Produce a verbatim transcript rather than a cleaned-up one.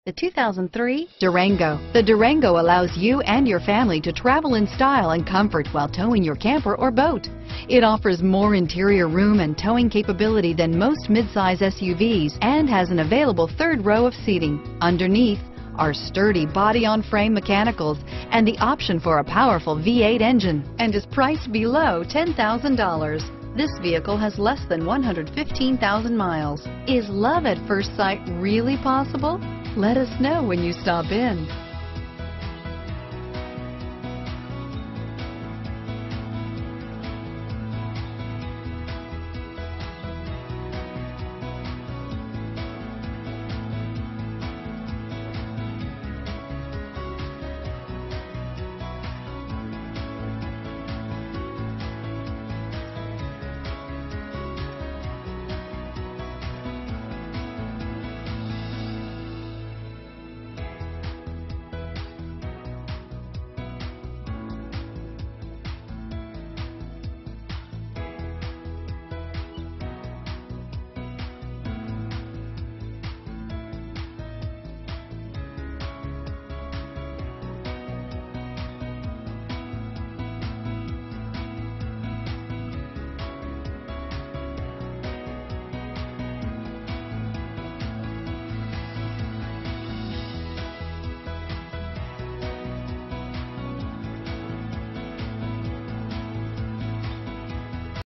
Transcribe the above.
The two thousand three Durango. The Durango allows you and your family to travel in style and comfort while towing your camper or boat. It offers more interior room and towing capability than most midsize S U Vs and has an available third row of seating. Underneath are sturdy body-on-frame mechanicals and the option for a powerful V eight engine, and is priced below ten thousand dollars. This vehicle has less than one hundred fifteen thousand miles. Is love at first sight really possible? Let us know when you stop in.